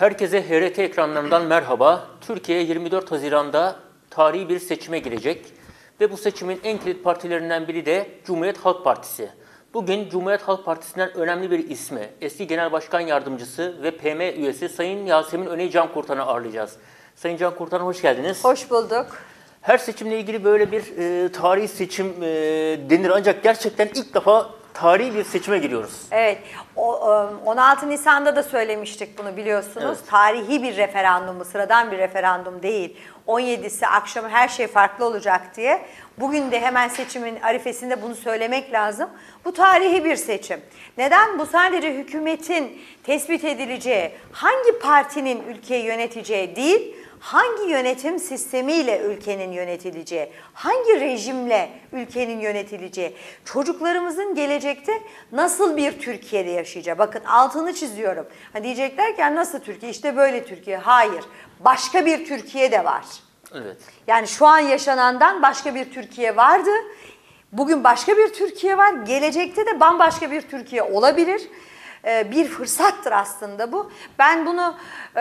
Herkese HRT ekranlarından merhaba. Türkiye 24 Haziran'da tarihi bir seçime girecek ve bu seçimin en kilit partilerinden biri de Cumhuriyet Halk Partisi. Bugün Cumhuriyet Halk Partisi'nden önemli bir ismi, eski Genel Başkan Yardımcısı ve PM üyesi Sayın Yasemin Öney Cankurtaran'ı ağırlayacağız. Sayın Cankurtaran hoş geldiniz. Hoş bulduk. Her seçimle ilgili böyle bir tarihi seçim denir ancak gerçekten ilk defa tarihi bir seçime giriyoruz. Evet, 16 Nisan'da da söylemiştik bunu biliyorsunuz. Evet. Tarihi bir referandum, sıradan bir referandum değil. 17'si akşam her şey farklı olacak diye. Bugün de hemen seçimin arifesinde bunu söylemek lazım. Bu tarihi bir seçim. Neden? Bu sadece hükümetin tespit edileceği, hangi partinin ülkeyi yöneteceği değil, hangi yönetim sistemiyle ülkenin yönetileceği, hangi rejimle ülkenin yönetileceği, çocuklarımızın gelecekte nasıl bir Türkiye'de yaşayacağı. Bakın altını çiziyorum. Ha diyecekler ki nasıl Türkiye? İşte böyle Türkiye. Hayır. Başka bir Türkiye de var. Evet. Yani şu an yaşanandan başka bir Türkiye vardı. Bugün başka bir Türkiye var. Gelecekte de bambaşka bir Türkiye olabilir. Bir fırsattır aslında bu. Ben bunu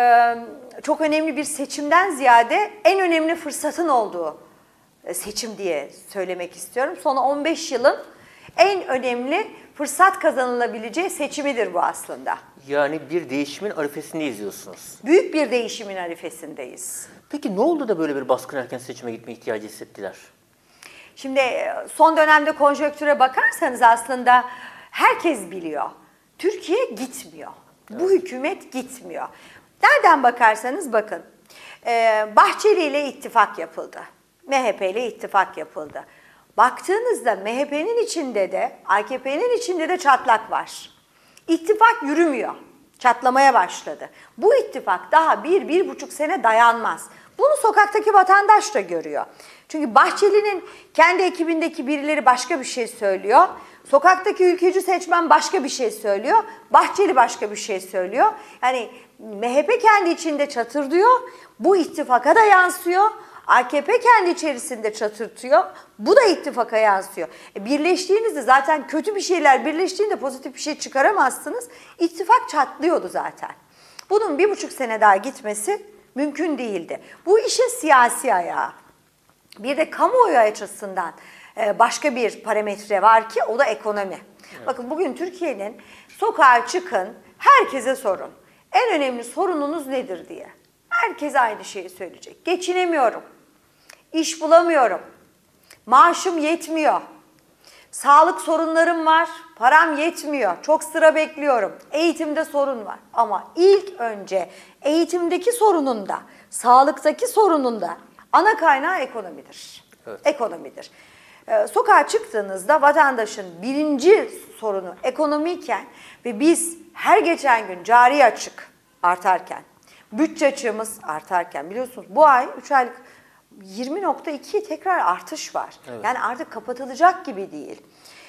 çok önemli bir seçimden ziyade en önemli fırsatın olduğu seçim diye söylemek istiyorum. Son 15 yılın en önemli fırsat kazanılabileceği seçimidir bu aslında. Yani bir değişimin arifesini izliyorsunuz. Büyük bir değişimin arifesindeyiz. Peki ne oldu da böyle bir baskın erken seçime gitme ihtiyacı hissettiler? Şimdi son dönemde konjonktüre bakarsanız aslında herkes biliyor. Türkiye gitmiyor. Evet. Bu hükümet gitmiyor. Nereden bakarsanız bakın. Bahçeli ile ittifak yapıldı. MHP ile ittifak yapıldı. Baktığınızda MHP'nin içinde de AKP'nin içinde de çatlak var. İttifak yürümüyor. Çatlamaya başladı. Bu ittifak daha 1-1,5 sene dayanmaz. Bunu sokaktaki vatandaş da görüyor. Çünkü Bahçeli'nin kendi ekibindeki birileri başka bir şey söylüyor. Sokaktaki ülkücü seçmen başka bir şey söylüyor. Bahçeli başka bir şey söylüyor. Yani MHP kendi içinde çatırdıyor. Bu ittifaka da yansıyor. AKP kendi içerisinde çatırtıyor. Bu da ittifaka yansıyor. Birleştiğinizde zaten kötü bir şeyler birleştiğinde pozitif bir şey çıkaramazsınız. İttifak çatlıyordu zaten. Bunun 1,5 sene daha gitmesi mümkün değildi. Bu işin siyasi ayağı. Bir de kamuoyu açısından başka bir parametre var ki o da ekonomi. Evet. Bakın bugün Türkiye'nin sokağa çıkın, herkese sorun. En önemli sorununuz nedir diye. Herkes aynı şeyi söyleyecek. Geçinemiyorum, iş bulamıyorum, maaşım yetmiyor, sağlık sorunlarım var, param yetmiyor, çok sıra bekliyorum, eğitimde sorun var. Ama ilk önce eğitimdeki sorunun da, sağlıktaki sorunun da ana kaynağı ekonomidir. Evet. Ekonomidir. Sokağa çıktığınızda vatandaşın birinci sorunu ekonomiyken ve biz her geçen gün cari açık artarken, bütçe açığımız artarken biliyorsunuz bu ay 3 aylık 20,2 tekrar artış var. Evet. Yani artık kapatılacak gibi değil.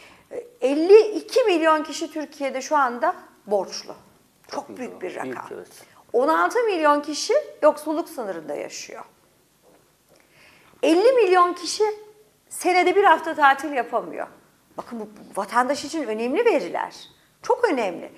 52 milyon kişi Türkiye'de şu anda borçlu. Çok büyük bir rakam. Evet. 16 milyon kişi yoksulluk sınırında yaşıyor. 50 milyon kişi senede bir hafta tatil yapamıyor. Bakın bu vatandaş için önemli veriler. Çok önemli.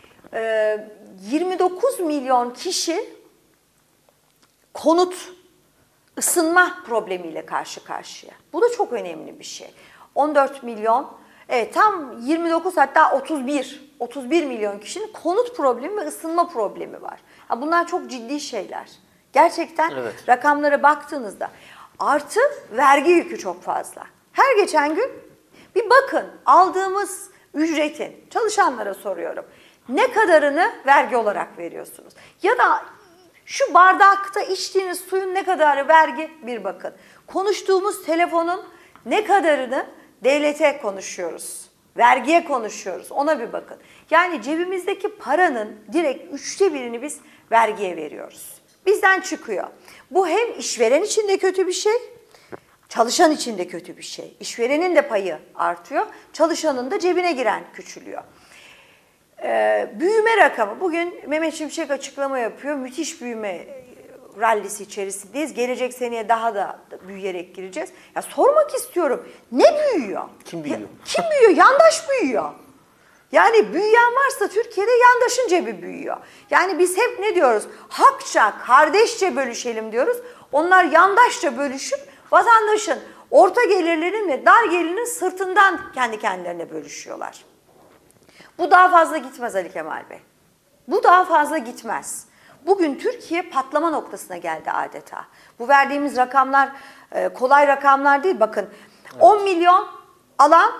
29 milyon kişi konut, ısınma problemiyle karşı karşıya. Bu da çok önemli bir şey. 14 milyon, evet tam 29 hatta 31 milyon kişinin konut problemi ve ısınma problemi var. Bunlar çok ciddi şeyler. Gerçekten evet. Rakamlara baktığınızda artı vergi yükü çok fazla. Her geçen gün bir bakın aldığımız ücretin, çalışanlara soruyorum, ne kadarını vergi olarak veriyorsunuz? Ya da şu bardakta içtiğiniz suyun ne kadarı vergi bir bakın. Konuştuğumuz telefonun ne kadarını devlete konuşuyoruz, vergiye konuşuyoruz ona bir bakın. Yani cebimizdeki paranın direkt 1/3'ünü biz vergiye veriyoruz. Bizden çıkıyor. Bu hem işveren için de kötü bir şey, çalışan için de kötü bir şey. İşverenin de payı artıyor, çalışanın da cebine giren küçülüyor. Büyüme rakamı. Bugün Mehmet Şimşek açıklama yapıyor. Müthiş büyüme rallisi içerisindeyiz. Gelecek seneye daha da büyüyerek gireceğiz. Ya sormak istiyorum. Ne büyüyor? Kim büyüyor? Kim büyüyor? Yandaş büyüyor. Yani büyüyen varsa Türkiye'de yandaşın cebi büyüyor. Yani biz hep ne diyoruz? Hakça, kardeşçe bölüşelim diyoruz. Onlar yandaşça bölüşüp vatandaşın orta gelirlerin ve dar gelirinin sırtından kendi kendilerine bölüşüyorlar. Bu daha fazla gitmez Ali Kemal Bey. Bu daha fazla gitmez. Bugün Türkiye patlama noktasına geldi adeta. Bu verdiğimiz rakamlar kolay rakamlar değil. Bakın 10 milyon alan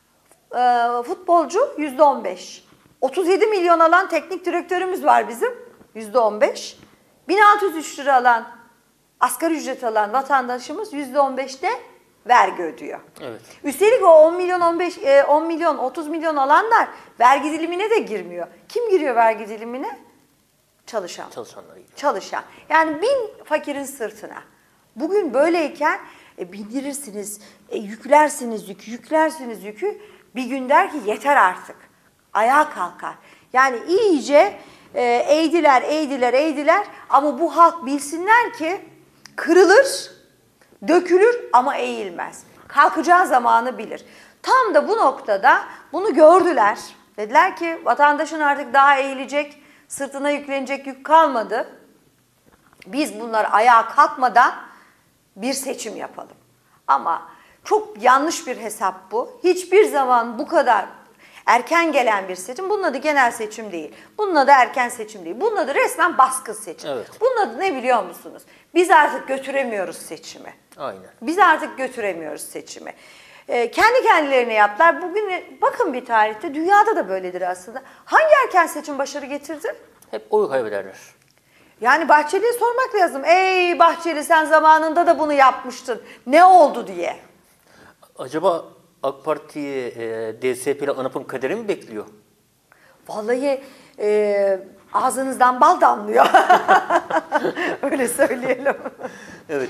futbolcu %15. 37 milyon alan teknik direktörümüz var bizim %15. 1603 lira alan asgari ücret alan vatandaşımız %15'te vergi ödüyor. Evet. Üstelik o 10 milyon 10 milyon 30 milyon alanlar vergi dilimine de girmiyor. Kim giriyor vergi dilimine? Çalışan. Çalışanları gibi. Çalışan. Yani 1000 fakirin sırtına. Bugün böyleyken bindirirsiniz, yüklersiniz yükü. Bir gün der ki yeter artık. Ayağa kalkar. Yani iyice eğdiler ama bu halk bilsinler ki kırılır, dökülür ama eğilmez. Kalkacağı zamanı bilir. Tam da bu noktada bunu gördüler. Dediler ki vatandaşın artık daha eğilecek, sırtına yüklenecek yük kalmadı. Biz bunlar ayağa kalkmadan bir seçim yapalım. Ama çok yanlış bir hesap bu. Hiçbir zaman bu kadar erken gelen bir seçim. Bunun adı genel seçim değil. Bunun adı erken seçim değil. Bunun adı resmen baskın seçim. Evet. Bunun adı ne biliyor musunuz? Biz artık götüremiyoruz seçimi. Aynen. Biz artık götüremiyoruz seçimi. Kendi kendilerine yaptılar. Bugün bakın bir tarihte dünyada da böyledir aslında. Hangi erken seçim başarı getirdi? Hep oy kaybederler. Yani Bahçeli'ye sormak lazım. Ey Bahçeli sen zamanında da bunu yapmıştın. Ne oldu diye. Acaba AK Parti'yi DSP ile ANAP'ın kaderi mi bekliyor? Vallahi ağzınızdan bal damlıyor. Öyle söyleyelim. Evet.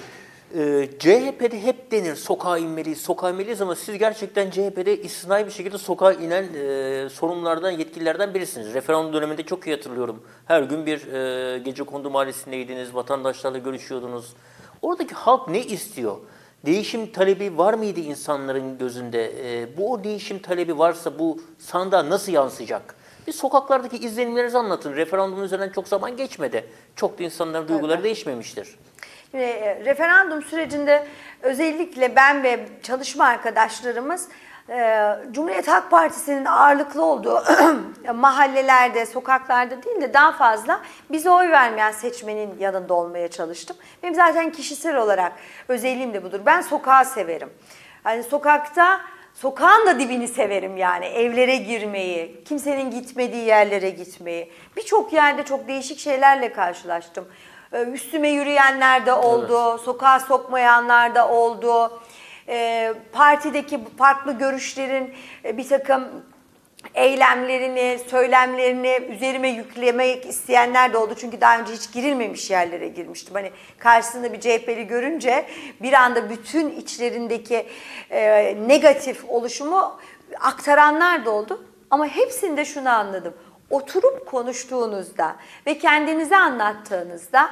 CHP'de hep denir sokağa inmeliyiz ama siz gerçekten CHP'de istisnai bir şekilde sokağa inen sorumlulardan, yetkililerden birisiniz. Referandum döneminde çok iyi hatırlıyorum. Her gün bir Gecekondu Mahallesi'ndeydiniz, vatandaşlarla görüşüyordunuz. Oradaki halk ne istiyor? Değişim talebi var mıydı insanların gözünde? Bu o değişim talebi varsa bu sandığa nasıl yansıyacak? Bir sokaklardaki izlenimlerinizi anlatın. Referandumun üzerinden çok zaman geçmedi. Çok da insanların duyguları değişmemiştir. Referandum sürecinde özellikle ben ve çalışma arkadaşlarımız Cumhuriyet Halk Partisi'nin ağırlıklı olduğu mahallelerde, sokaklarda değil de daha fazla bize oy vermeyen seçmenin yanında olmaya çalıştım. Benim zaten kişisel olarak özelliğim de budur. Ben sokağı severim. Yani sokağın da dibini severim yani. Evlere girmeyi, kimsenin gitmediği yerlere gitmeyi. Birçok yerde çok değişik şeylerle karşılaştım. Üstüme yürüyenler de oldu, evet. Sokağa sokmayanlar da oldu. Partideki farklı görüşlerin bir takım eylemlerini, söylemlerini üzerime yüklemek isteyenler de oldu. Çünkü daha önce hiç girilmemiş yerlere girmiştim. Hani karşısında bir CHP'li görünce bir anda bütün içlerindeki negatif oluşumu aktaranlar da oldu. Ama hepsinde şunu anladım. Oturup konuştuğunuzda ve kendinize anlattığınızda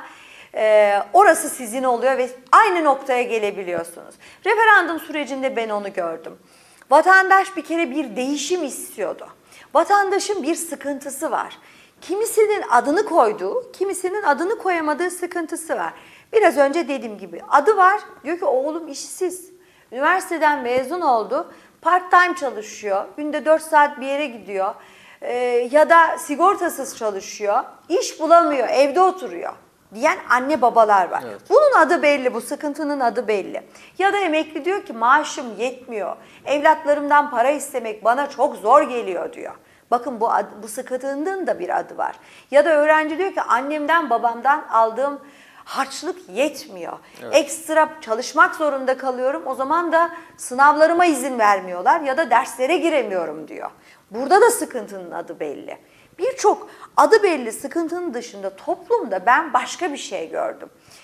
orası sizin oluyor ve aynı noktaya gelebiliyorsunuz. Referandum sürecinde ben onu gördüm. Vatandaş bir kere bir değişim istiyordu. Vatandaşın bir sıkıntısı var. Kimisinin adını koyduğu, kimisinin adını koyamadığı sıkıntısı var. Biraz önce dediğim gibi adı var. Diyor ki oğlum işsiz. Üniversiteden mezun oldu. Part time çalışıyor. Günde 4 saat bir yere gidiyor. Ya da sigortasız çalışıyor. İş bulamıyor. Evde oturuyor diyen anne babalar var. Evet. Bunun adı belli, bu sıkıntının adı belli. Ya da emekli diyor ki maaşım yetmiyor, evlatlarımdan para istemek bana çok zor geliyor diyor. Bakın bu sıkıntının da bir adı var. Ya da öğrenci diyor ki annemden babamdan aldığım harçlık yetmiyor. Evet. Ekstra çalışmak zorunda kalıyorum, o zaman da sınavlarıma izin vermiyorlar ya da derslere giremiyorum diyor. Burada da sıkıntının adı belli. Birçok adı belli sıkıntının dışında toplumda ben başka bir şey gördüm.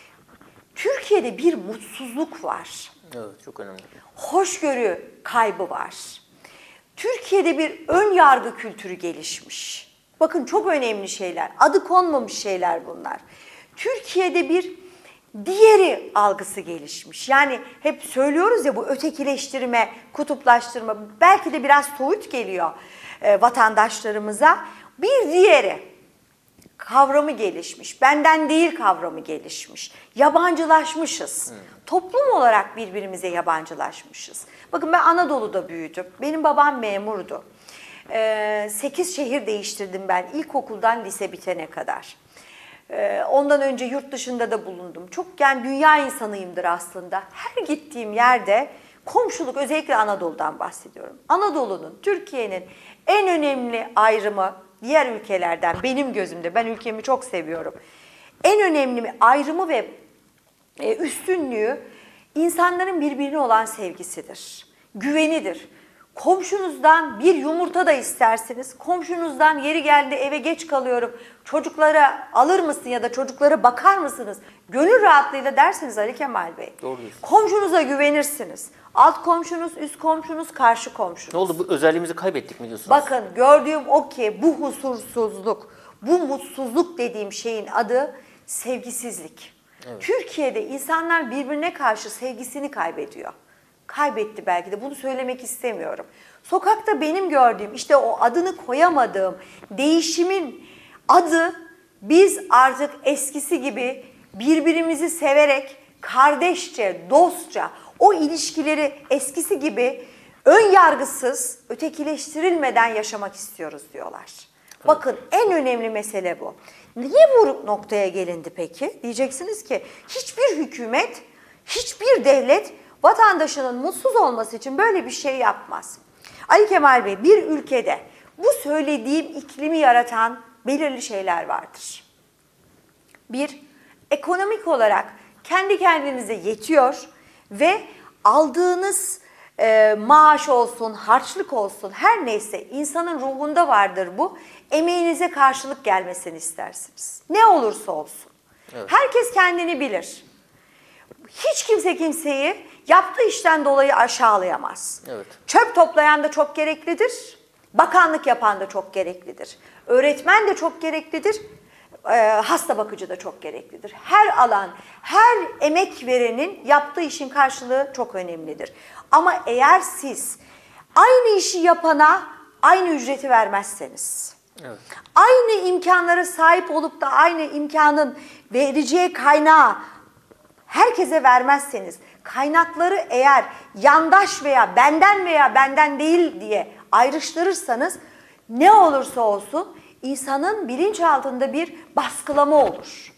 Türkiye'de bir mutsuzluk var. Evet, çok önemli. Hoşgörü kaybı var. Türkiye'de bir ön yargı kültürü gelişmiş. Bakın çok önemli şeyler, adı konmamış şeyler bunlar. Türkiye'de bir diğeri algısı gelişmiş. Yani hep söylüyoruz ya bu ötekileştirme, kutuplaştırma belki de biraz soyut geliyor. vatandaşlarımıza. Bir diğeri kavramı gelişmiş. Benden değil kavramı gelişmiş. Yabancılaşmışız. Toplum olarak birbirimize yabancılaşmışız. Bakın ben Anadolu'da büyüdüm. Benim babam memurdu. 8 şehir değiştirdim ben ilkokuldan lise bitene kadar. Ondan önce yurt dışında da bulundum. Çok yani dünya insanıyımdır aslında. Her gittiğim yerde komşuluk, özellikle Anadolu'dan bahsediyorum. Anadolu'nun, Türkiye'nin en önemli ayrımı diğer ülkelerden benim gözümde, ben ülkemi çok seviyorum. En önemli ayrımı ve üstünlüğü insanların birbirine olan sevgisidir, güvenidir. Komşunuzdan bir yumurta da istersiniz. Komşunuzdan yeri geldi eve geç kalıyorum. Çocuklara alır mısın ya da çocuklara bakar mısınız? Gönül rahatlığıyla dersiniz Ali Kemal Bey. Doğru diyorsun. Komşunuza güvenirsiniz. Alt komşunuz, üst komşunuz, karşı komşunuz. Ne oldu, bu özelliğimizi kaybettik mi diyorsunuz? Bakın gördüğüm o ki bu huzursuzluk, bu mutsuzluk dediğim şeyin adı sevgisizlik. Evet. Türkiye'de insanlar birbirine karşı sevgisini kaybediyor. Kaybetti belki de, bunu söylemek istemiyorum. Sokakta benim gördüğüm, işte o adını koyamadığım değişimin adı, biz artık eskisi gibi birbirimizi severek, kardeşçe, dostça o ilişkileri eskisi gibi ön yargısız, ötekileştirilmeden yaşamak istiyoruz diyorlar. Evet. Bakın en önemli mesele bu. Niye bu noktaya gelindi peki? Diyeceksiniz ki hiçbir hükümet, hiçbir devlet vatandaşının mutsuz olması için böyle bir şey yapmaz. Ali Kemal Bey, bir ülkede bu söylediğim iklimi yaratan belirli şeyler vardır. Bir, ekonomik olarak kendi kendinize yetiyor ve aldığınız maaş olsun, harçlık olsun, her neyse insanın ruhunda vardır bu. Emeğinize karşılık gelmesini istersiniz. Ne olursa olsun. Evet. Herkes kendini bilir. Hiç kimse kimseyi yaptığı işten dolayı aşağılayamaz. Evet. Çöp toplayan da çok gereklidir. Bakanlık yapan da çok gereklidir. Öğretmen de çok gereklidir. Hasta bakıcı da çok gereklidir. Her alan, her emek verenin yaptığı işin karşılığı çok önemlidir. Ama eğer siz aynı işi yapana aynı ücreti vermezseniz, evet, aynı imkanlara sahip olup da aynı imkanın vereceği kaynağı herkese vermezseniz, kaynakları eğer yandaş veya benden değil diye ayrıştırırsanız, ne olursa olsun insanın bilinçaltında bir baskılama olur.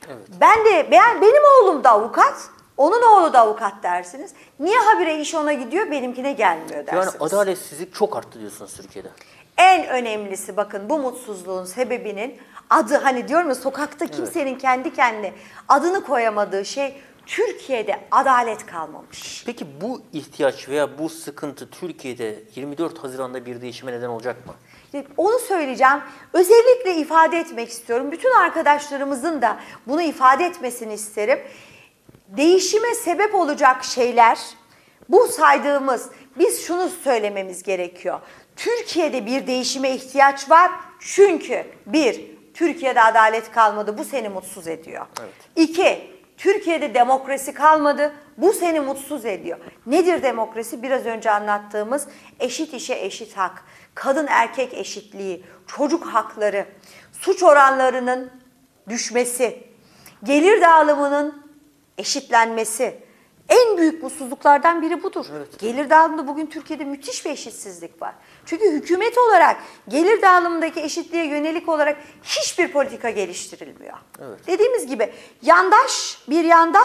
Evet. Benim oğlum da avukat, onun oğlu da avukat dersiniz. Niye habire iş ona gidiyor, benimkine gelmiyor dersiniz. Yani adaletsizlik çok arttı diyorsunuz Türkiye'de. En önemlisi bakın, bu mutsuzluğun sebebinin adı, hani diyorum ya, sokakta kimsenin evet, kendi kendine adını koyamadığı şey, Türkiye'de adalet kalmamış. Peki bu ihtiyaç veya bu sıkıntı Türkiye'de 24 Haziran'da bir değişime neden olacak mı? Onu söyleyeceğim. Özellikle ifade etmek istiyorum. Bütün arkadaşlarımızın da bunu ifade etmesini isterim. Değişime sebep olacak şeyler, bu saydığımız, biz şunu söylememiz gerekiyor. Türkiye'de bir değişime ihtiyaç var. Çünkü bir, Türkiye'de adalet kalmadı. Bu seni mutsuz ediyor. Evet. İki, Türkiye'de demokrasi kalmadı. Bu seni mutsuz ediyor. Nedir demokrasi? Biraz önce anlattığımız eşit işe eşit hak, kadın erkek eşitliği, çocuk hakları, suç oranlarının düşmesi, gelir dağılımının eşitlenmesi. En büyük mutsuzluklardan biri budur. Evet. Gelir dağılımında bugün Türkiye'de müthiş bir eşitsizlik var. Çünkü hükümet olarak gelir dağılımındaki eşitliğe yönelik olarak hiçbir politika geliştirilmiyor. Evet. Dediğimiz gibi yandaş bir yanda,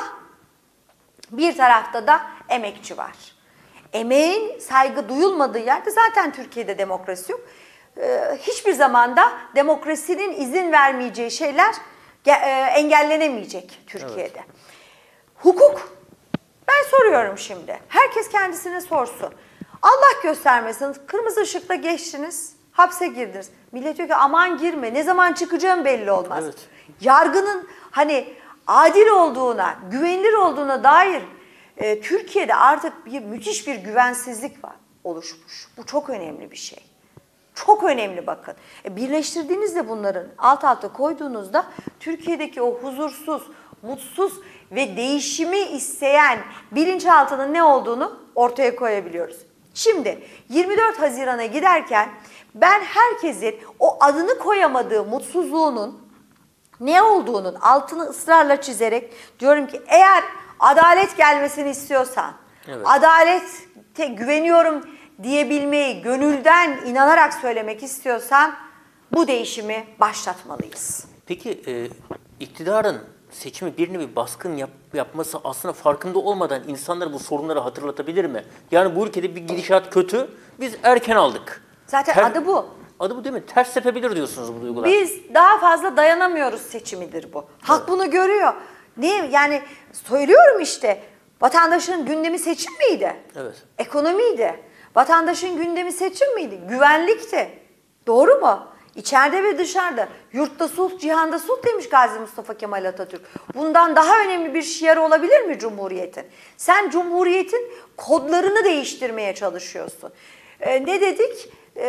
bir tarafta da emekçi var. Emeğin saygı duyulmadığı yerde zaten Türkiye'de demokrasi yok. Hiçbir zamanda demokrasinin izin vermeyeceği şeyler engellenemeyecek Türkiye'de. Evet. Hukuk. Ben soruyorum şimdi. Herkes kendisine sorsun. Allah göstermesin, kırmızı ışıkta geçtiniz, hapse girdiniz. Millet diyor ki aman girme, ne zaman çıkacağım belli olmaz. Evet. Yargının hani adil olduğuna, güvenilir olduğuna dair Türkiye'de artık müthiş bir güvensizlik var, oluşmuş. Bu çok önemli bir şey. Çok önemli bakın. Birleştirdiğinizde bunların alt alta koyduğunuzda Türkiye'deki o huzursuz, mutsuz ve değişimi isteyen bilinçaltının ne olduğunu ortaya koyabiliyoruz. Şimdi 24 Haziran'a giderken Ben herkesin o adını koyamadığı mutsuzluğunun ne olduğunun altını ısrarla çizerek diyorum ki eğer adalet gelmesini istiyorsan, Evet. adalete güveniyorum diyebilmeyi gönülden inanarak söylemek istiyorsan bu değişimi başlatmalıyız. Peki iktidarın seçimi bir nevi baskın yapması aslında farkında olmadan insanlara bu sorunları hatırlatabilir mi? Yani bu ülkede bir gidişat kötü, biz erken aldık. Zaten adı bu. Adı bu değil mi? Ters tepebilir diyorsunuz bu duygular. Biz daha fazla dayanamıyoruz seçimidir bu. Halk bunu görüyor. Ne yani söylüyorum işte vatandaşın gündemi seçim miydi? Evet. Ekonomiydi. Vatandaşın gündemi seçim miydi? Güvenlikti. Doğru mu? İçeride ve dışarıda. Yurtta sulh, cihanda sulh demiş Gazi Mustafa Kemal Atatürk. Bundan daha önemli bir şiar olabilir mi Cumhuriyet'in? Sen Cumhuriyet'in kodlarını değiştirmeye çalışıyorsun. Ne dedik?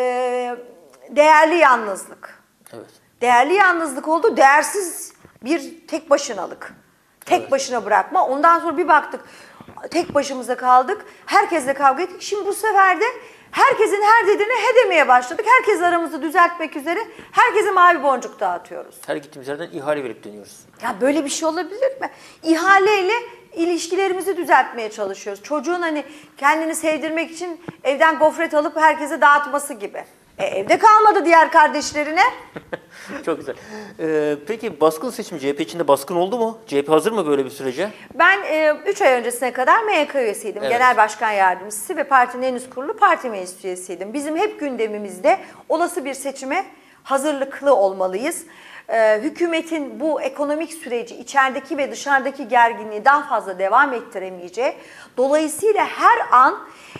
Değerli yalnızlık. Evet. Değerli yalnızlık oldu. Değersiz bir tek başınalık. Tek başına bırakma. Ondan sonra bir baktık tek başımıza kaldık. Herkesle kavga ettik. Şimdi bu sefer de herkesin her dediğine he demeye başladık. Herkes aramızı düzeltmek üzere herkese mavi boncuk dağıtıyoruz. Her gittiğimiz yerden ihale verip dönüyoruz. Ya böyle bir şey olabilir mi? İhaleyle ilişkilerimizi düzeltmeye çalışıyoruz. Çocuğun hani kendini sevdirmek için evden gofret alıp herkese dağıtması gibi. Evde kalmadı diğer kardeşlerine. Çok güzel. Peki baskın seçim CHP içinde baskın oldu mu? CHP hazır mı böyle bir sürece? Ben 3 ay öncesine kadar MYK üyesiydim. Evet. Genel Başkan Yardımcısı ve partinin en üst kurulu parti meclis üyesiydim. Bizim hep gündemimizde olası bir seçime hazırlıklı olmalıyız. Hükümetin bu ekonomik süreci içerideki ve dışarıdaki gerginliği daha fazla devam ettiremeyeceği. Dolayısıyla her an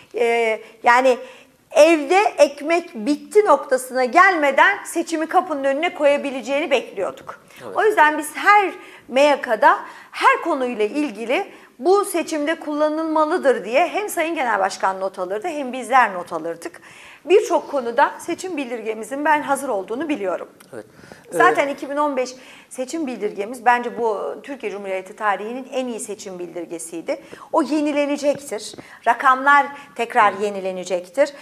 yani evde ekmek bitti noktasına gelmeden seçimi kapının önüne koyabileceğini bekliyorduk. Evet. O yüzden biz her MYK'da her konuyla ilgili bu seçimde kullanılmalıdır diye hem Sayın Genel Başkan not alırdı hem bizler not alırdık. Birçok konuda seçim bildirgemizin ben hazır olduğunu biliyorum. Evet. Zaten 2015 seçim bildirgemiz bence bu Türkiye Cumhuriyeti tarihinin en iyi seçim bildirgesiydi. O yenilenecektir. Rakamlar tekrar yenilenecektir.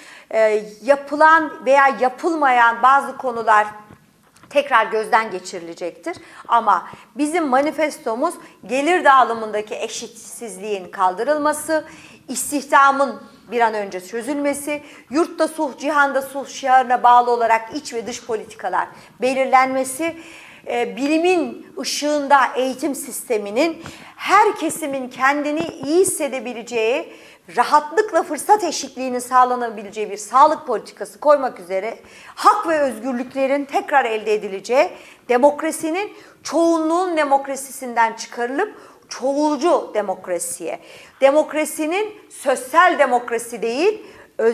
Yapılan veya yapılmayan bazı konular tekrar gözden geçirilecektir. Ama bizim manifestomuz gelir dağılımındaki eşitsizliğin kaldırılması, istihdamın bir an önce çözülmesi, yurtta sulh, cihanda sulh şiarına bağlı olarak iç ve dış politikalar belirlenmesi, bilimin ışığında eğitim sisteminin her kesimin kendini iyi hissedebileceği, rahatlıkla fırsat eşitliğinin sağlanabileceği bir sağlık politikası koymak üzere hak ve özgürlüklerin tekrar elde edileceği, demokrasinin çoğunluğun demokrasisinden çıkarılıp çoğulcu demokrasiye, demokrasinin sözsel demokrasi değil,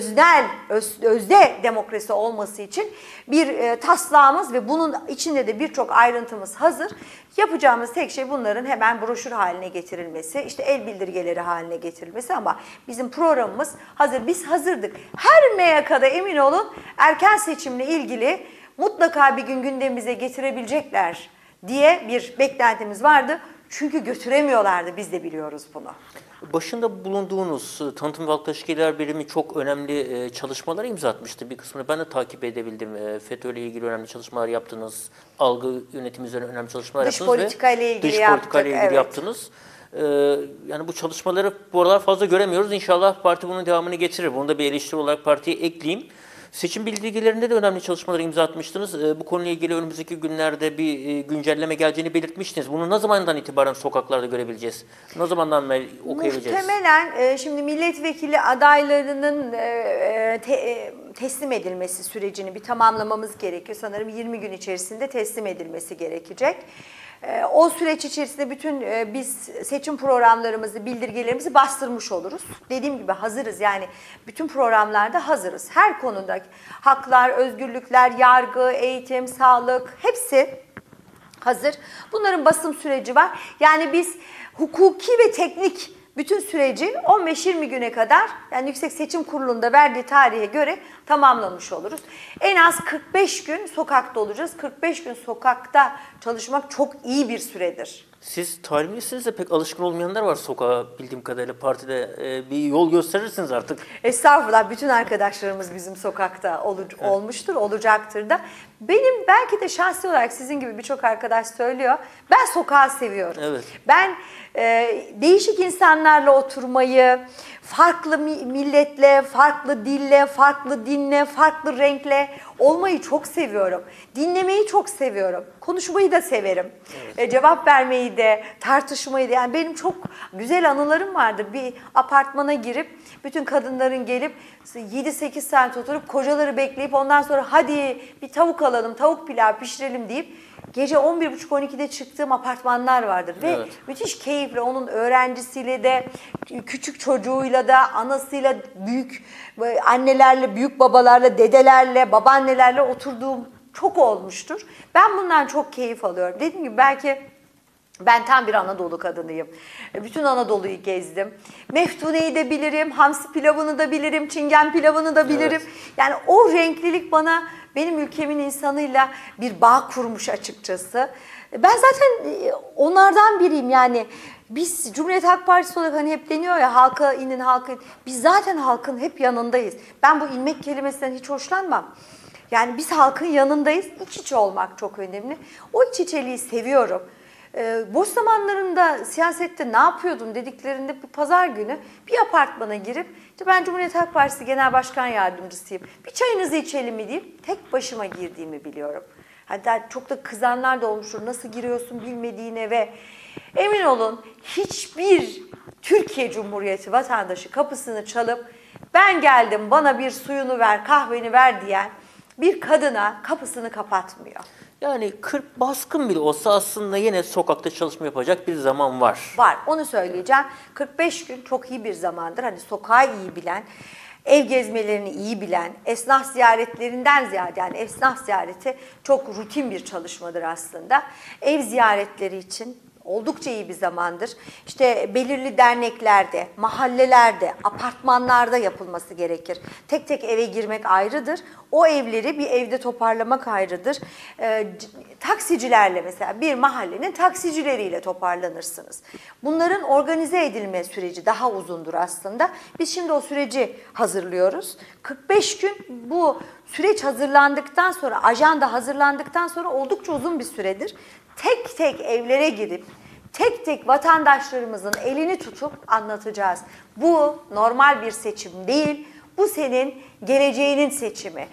özde demokrasi olması için bir taslağımız ve bunun içinde de birçok ayrıntımız hazır. Yapacağımız tek şey bunların hemen broşür haline getirilmesi, işte el bildirgeleri haline getirilmesi ama bizim programımız hazır. Biz hazırdık. Her MYK'da emin olun erken seçimle ilgili mutlaka bir gün gündemimize getirebilecekler diye bir beklentimiz vardı. Çünkü götüremiyorlardı, biz de biliyoruz bunu. Başında bulunduğunuz Tanıtım ve Halkla İlişkiler Birimi çok önemli çalışmalar imza atmıştı. Bir kısmını ben de takip edebildim. FETÖ ile ilgili önemli çalışmalar yaptınız. Algı yönetimi üzerine önemli çalışmalar yaptınız. Dış politika ile ilgili dış yaptık. politika ile ilgili Evet. yaptınız. Yani bu çalışmaları bu aralar fazla göremiyoruz. İnşallah parti bunun devamını getirir. Bunu da bir eleştiri olarak partiye ekleyeyim. Seçim bildirgelerinde de önemli çalışmalar imza atmıştınız. Bu konuyla ilgili önümüzdeki günlerde bir güncelleme geleceğini belirtmiştiniz. Bunu ne zamandan itibaren sokaklarda görebileceğiz? Ne zamandan okuyabileceğiz? Muhtemelen şimdi milletvekili adaylarının teslim edilmesi sürecini bir tamamlamamız gerekiyor. Sanırım 20 gün içerisinde teslim edilmesi gerekecek. O süreç içerisinde bütün biz seçim programlarımızı, bildirgelerimizi bastırmış oluruz. Dediğim gibi hazırız, yani bütün programlarda hazırız. Her konuda haklar, özgürlükler, yargı, eğitim, sağlık hepsi hazır. Bunların basım süreci var. Yani biz hukuki ve teknik bütün süreci 15-20 güne kadar, yani Yüksek Seçim Kurulu'nda verdiği tarihe göre tamamlamış oluruz. En az 45 gün sokakta olacağız. 45 gün sokakta çalışmak çok iyi bir süredir. Siz talimlisiniz de pek alışkın olmayanlar var sokağa bildiğim kadarıyla partide. Bir yol gösterirsiniz artık. Estağfurullah, bütün arkadaşlarımız bizim sokakta olmuştur, olacaktır da. Benim belki de şahsi olarak sizin gibi birçok arkadaş söylüyor. Ben sokağı seviyorum. Evet. Ben değişik insanlarla oturmayı, farklı milletle, farklı dille, farklı dinle, farklı renkle olmayı çok seviyorum. Dinlemeyi çok seviyorum. Konuşmayı da severim. Evet. Cevap vermeyi de, tartışmayı da. Yani benim çok güzel anılarım vardır. Bir apartmana girip bütün kadınların gelip 7-8 saat oturup kocaları bekleyip ondan sonra hadi bir tavuk alalım, tavuk pilav pişirelim deyip gece 11.30-12'de çıktığım apartmanlar vardır. Ve Evet. müthiş keyifle onun öğrencisiyle de, küçük çocuğuyla da, anasıyla, büyük annelerle, büyük babalarla, dedelerle, babaannelerle oturduğum çok olmuştur. Ben bundan çok keyif alıyorum. Dediğim gibi belki ben tam bir Anadolu kadınıyım. Bütün Anadolu'yu gezdim. Meftune'yi de bilirim, hamsi pilavını da bilirim, çingen pilavını da bilirim. Evet. Yani o renklilik bana benim ülkemin insanıyla bir bağ kurmuş açıkçası. Ben zaten onlardan biriyim yani. Biz Cumhuriyet Halk Partisi olarak hani hep deniyor ya halka inin, halka inin. Biz zaten halkın hep yanındayız. Ben bu inmek kelimesinden hiç hoşlanmam. Yani biz halkın yanındayız. İç içe olmak çok önemli. O iç içeliği seviyorum. Boş zamanlarında siyasette ne yapıyordun dediklerinde bir pazar günü bir apartmana girip işte ben Cumhuriyet Halk Partisi Genel Başkan Yardımcısıyım. Bir çayınızı içelim mi deyip tek başıma girdiğimi biliyorum. Hatta çok da kızanlar da olmuştur. Nasıl giriyorsun bilmediğin eve. Emin olun hiçbir Türkiye Cumhuriyeti vatandaşı kapısını çalıp ben geldim bana bir suyunu ver, kahveni ver diyen bir kadına kapısını kapatmıyor. Yani 40 baskın bile olsa aslında yine sokakta çalışma yapacak bir zaman var. Var, onu söyleyeceğim. 45 gün çok iyi bir zamandır. Hani sokağı iyi bilen, ev gezmelerini iyi bilen, esnaf ziyaretlerinden ziyade yani esnaf ziyareti çok rutin bir çalışmadır aslında. Ev ziyaretleri için oldukça iyi bir zamandır. İşte belirli derneklerde, mahallelerde, apartmanlarda yapılması gerekir. Tek tek eve girmek ayrıdır. O evleri bir evde toparlamak ayrıdır. Taksicilerle mesela bir mahallenin taksicileriyle toparlanırsınız. Bunların organize edilme süreci daha uzundur aslında. Biz şimdi o süreci hazırlıyoruz. 45 gün bu süreç hazırlandıktan sonra, ajanda hazırlandıktan sonra oldukça uzun bir süredir. Tek tek evlere girip tek tek vatandaşlarımızın elini tutup anlatacağız. Bu normal bir seçim değil. Bu senin geleceğinin seçimi.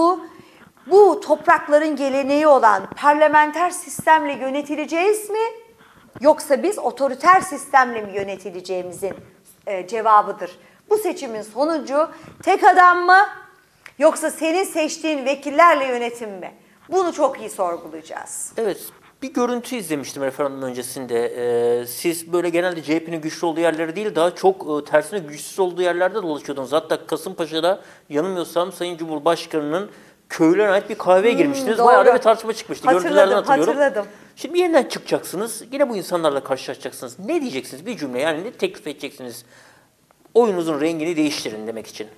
Bu toprakların geleneği olan parlamenter sistemle yönetileceğiz mi? Yoksa biz otoriter sistemle mi yönetileceğimizin cevabıdır. Bu seçimin sonucu tek adam mı? Yoksa senin seçtiğin vekillerle yönetim mi? Bunu çok iyi sorgulayacağız. Evet, bir görüntü izlemiştim referandum öncesinde. Siz böyle genelde CHP'nin güçlü olduğu yerleri değil, daha çok tersine güçsüz olduğu yerlerde dolaşıyordunuz. Hatta Kasımpaşa'da yanılmıyorsam Sayın Cumhurbaşkanı'nın köylerine ait bir kahveye girmiştiniz. Doğru. Bayağı da bir tartışma çıkmıştı. Görüntülerden hatırlıyorum. Hatırladım. Şimdi yeniden çıkacaksınız. Yine bu insanlarla karşılaşacaksınız. Ne diyeceksiniz? Bir cümle yani ne teklif edeceksiniz? Oyunuzun rengini değiştirin demek için.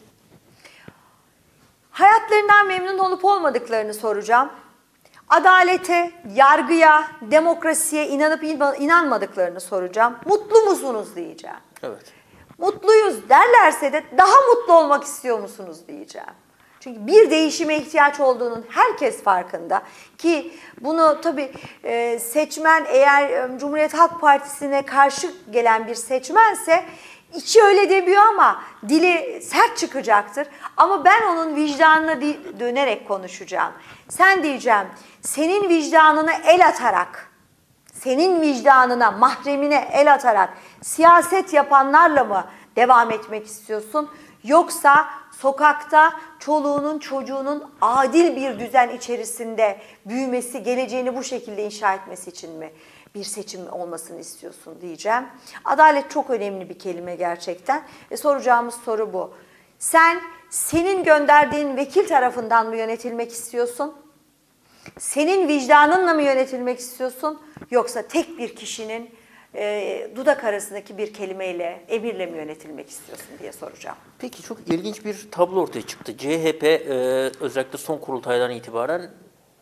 Hayatlarından memnun olup olmadıklarını soracağım. Adalete, yargıya, demokrasiye inanıp inanmadıklarını soracağım. Mutlu musunuz diyeceğim. Evet. Mutluyuz derlerse de daha mutlu olmak istiyor musunuz diyeceğim. Çünkü bir değişime ihtiyaç olduğunun herkes farkında. Ki bunu tabii seçmen eğer Cumhuriyet Halk Partisi'ne karşı gelen bir seçmense içi öyle demiyor ama dili sert çıkacaktır. Ama ben onun vicdanına dönerek konuşacağım. Sen diyeceğim, senin vicdanına el atarak, senin vicdanına, mahremine el atarak siyaset yapanlarla mı devam etmek istiyorsun? Yoksa sokakta çoluğunun çocuğunun adil bir düzen içerisinde büyümesi, geleceğini bu şekilde inşa etmesi için mi bir seçim olmasını istiyorsun diyeceğim. Adalet çok önemli bir kelime gerçekten. Soracağımız soru bu. Sen senin gönderdiğin vekil tarafından mı yönetilmek istiyorsun? Senin vicdanınla mı yönetilmek istiyorsun? Yoksa tek bir kişinin dudak arasındaki bir kelimeyle, emirle mi yönetilmek istiyorsun diye soracağım. Peki çok ilginç bir tablo ortaya çıktı. CHP özellikle son kurultaydan itibaren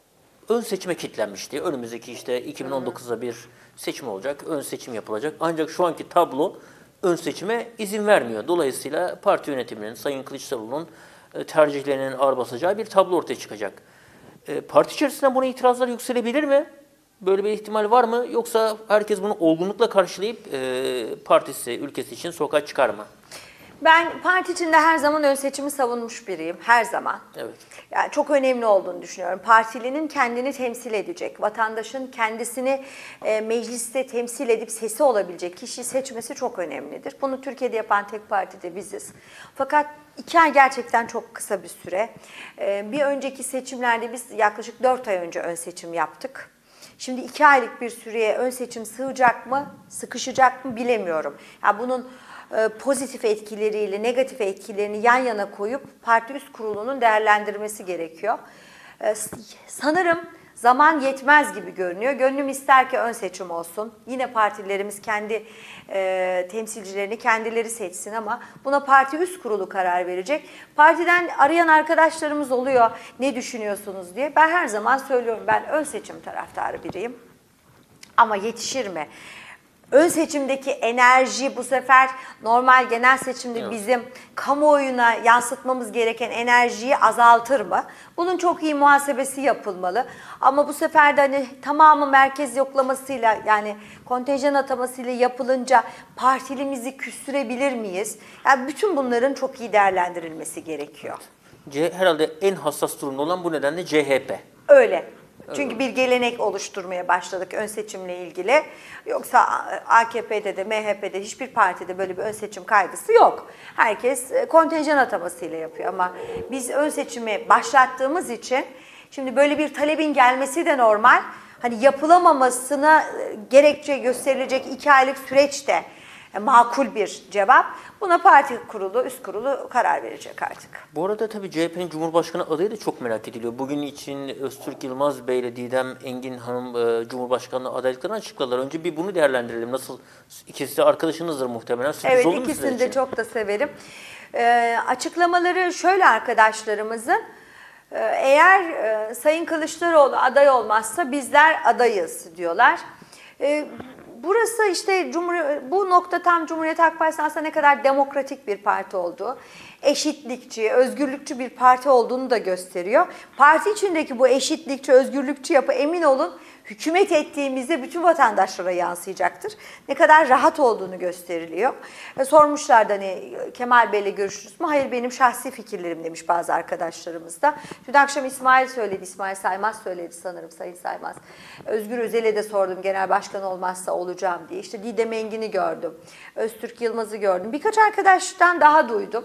ön seçime kilitlenmişti. Önümüzdeki işte 2019'da bir seçim olacak, ön seçim yapılacak. Ancak şu anki tablo ön seçime izin vermiyor. Dolayısıyla parti yönetiminin, Sayın Kılıçdaroğlu'nun tercihlerinin ağır basacağı bir tablo ortaya çıkacak. Parti içerisinde buna itirazlar yükselebilir mi? Böyle bir ihtimal var mı? Yoksa herkes bunu olgunlukla karşılayıp partisi, ülkesi için sokağa çıkar mı? Ben parti içinde her zaman ön seçimi savunmuş biriyim. Her zaman. Evet. Yani çok önemli olduğunu düşünüyorum. Partilinin kendini temsil edecek, vatandaşın kendisini mecliste temsil edip sesi olabilecek kişiyi seçmesi çok önemlidir. Bunu Türkiye'de yapan tek parti de biziz. Fakat 2 ay gerçekten çok kısa bir süre. Bir önceki seçimlerde biz yaklaşık 4 ay önce ön seçim yaptık. Şimdi 2 aylık bir süreye ön seçim sığacak mı, sıkışacak mı bilemiyorum. Yani bunun pozitif etkileriyle negatif etkilerini yan yana koyup parti üst kurulunun değerlendirmesi gerekiyor. Sanırım zaman yetmez gibi görünüyor. Gönlüm ister ki ön seçim olsun. Yine partilerimiz kendi temsilcilerini kendileri seçsin ama buna parti üst kurulu karar verecek. Partiden arayan arkadaşlarımız oluyor, ne düşünüyorsunuz diye. Ben her zaman söylüyorum, ben ön seçim taraftarı biriyim. Ama yetişir mi? Ön seçimdeki enerji bu sefer normal genel seçimde bizim kamuoyuna yansıtmamız gereken enerjiyi azaltır mı? Bunun çok iyi muhasebesi yapılmalı. Ama bu sefer de hani tamamı merkez yoklamasıyla, yani kontenjan atamasıyla yapılınca partilimizi küstürebilir miyiz? Yani bütün bunların çok iyi değerlendirilmesi gerekiyor. Herhalde en hassas durumda olan bu nedenle CHP. Öyle. Çünkü bir gelenek oluşturmaya başladık ön seçimle ilgili. Yoksa AKP'de de MHP'de hiçbir partide böyle bir ön seçim kaygısı yok. Herkes kontenjan atamasıyla yapıyor ama biz ön seçimi başlattığımız için şimdi böyle bir talebin gelmesi de normal. Hani yapılamamasına gerekçe gösterilecek 2 aylık süreçte makul bir cevap. Buna parti kurulu, üst kurulu karar verecek artık. Bu arada tabii CHP'nin Cumhurbaşkanı adayı da çok merak ediliyor. Bugün için Öztürk Yılmaz Bey ile Didem Engin Hanım Cumhurbaşkanlığı adaylıklarını açıkladılar. Önce bir bunu değerlendirelim. Nasıl? İkisi de arkadaşınızdır muhtemelen. Sürpriz evet, oldu mu ikisini de çok da severim. Açıklamaları şöyle arkadaşlarımızın. Eğer Sayın Kılıçdaroğlu aday olmazsa bizler adayız diyorlar. Burası işte bu nokta tam Cumhuriyet Halk Partisi'nin aslında ne kadar demokratik bir parti olduğu, eşitlikçi, özgürlükçü bir parti olduğunu da gösteriyor. Parti içindeki bu eşitlikçi, özgürlükçü yapı emin olun hükümet ettiğimizde bütün vatandaşlara yansıyacaktır. Ne kadar rahat olduğunu gösteriliyor. Sormuşlar da hani Kemal Bey'le görüşürüz mü? Hayır, benim şahsi fikirlerim demiş bazı arkadaşlarımız da. Dün akşam İsmail söyledi, İsmail Saymaz söyledi sanırım, Sayın Saymaz. Özgür Özel'e de sordum genel başkan olmazsa olacağım diye. İşte Didem Engin'i gördüm, Öztürk Yılmaz'ı gördüm. Birkaç arkadaştan daha duydum.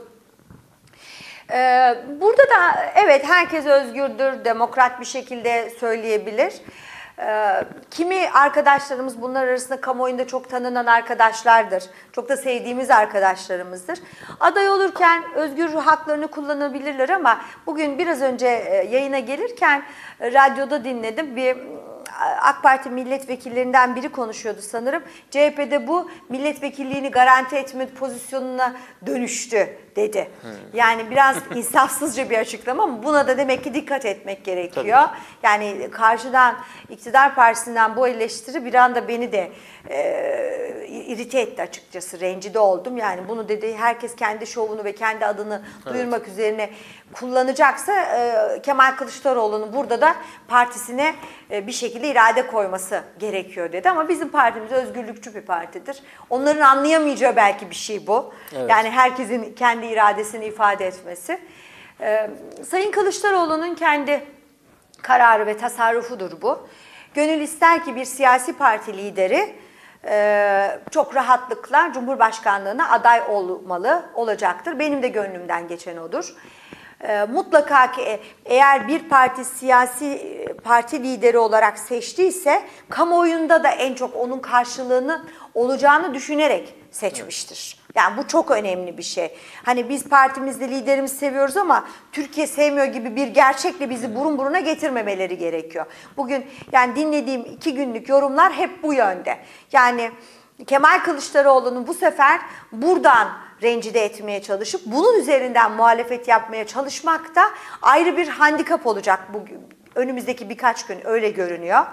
Burada da evet herkes özgürdür, demokrat bir şekilde söyleyebilir. Kimi arkadaşlarımız bunlar arasında kamuoyunda çok tanınan arkadaşlardır. Çok da sevdiğimiz arkadaşlarımızdır. Aday olurken özgür haklarını kullanabilirler ama bugün biraz önce yayına gelirken radyoda dinledim. Bir AK Parti milletvekillerinden biri konuşuyordu sanırım. CHP'de bu milletvekilliğini garanti etme pozisyonuna dönüştü dedi. Yani biraz insafsızca bir açıklama ama buna da demek ki dikkat etmek gerekiyor. Tabii. Yani karşıdan iktidar partisinden bu eleştiri bir anda beni de irite etti açıkçası. Rencide oldum. Yani bunu dedi herkes kendi şovunu ve kendi adını duyurmak üzerine kullanacaksa Kemal Kılıçdaroğlu'nun burada da partisine bir şekilde irade koyması gerekiyor dedi. Ama bizim partimiz özgürlükçü bir partidir. Onların anlayamayacağı belki bir şey bu. Evet. Yani herkesin kendi iradesini ifade etmesi. Sayın Kılıçdaroğlu'nun kendi kararı ve tasarrufudur bu. Gönül ister ki bir siyasi parti lideri çok rahatlıkla Cumhurbaşkanlığına aday olacaktır. Benim de gönlümden geçen odur. Mutlaka ki eğer bir parti siyasi parti lideri olarak seçtiyse kamuoyunda da en çok onun karşılığını olacağını düşünerek seçmiştir. Yani bu çok önemli bir şey. Hani biz partimizde liderimizi seviyoruz ama Türkiye sevmiyor gibi bir gerçekle bizi burun buruna getirmemeleri gerekiyor. Bugün yani dinlediğim 2 günlük yorumlar hep bu yönde. Yani Kemal Kılıçdaroğlu'nun bu sefer buradan rencide etmeye çalışıp bunun üzerinden muhalefet yapmaya çalışmak da ayrı bir handikap olacak bugün. Önümüzdeki birkaç gün öyle görünüyor.